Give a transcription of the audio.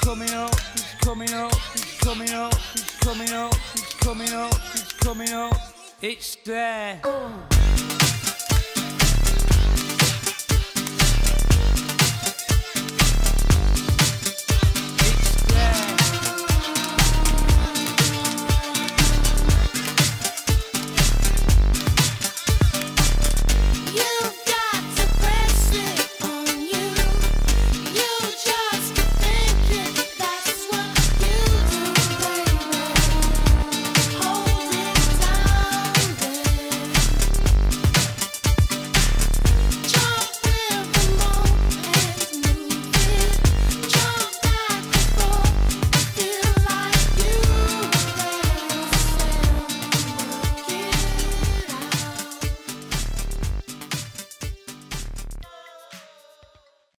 coming up, he's coming up, he's coming up, he's coming up, he's coming up, he's coming up. It's there.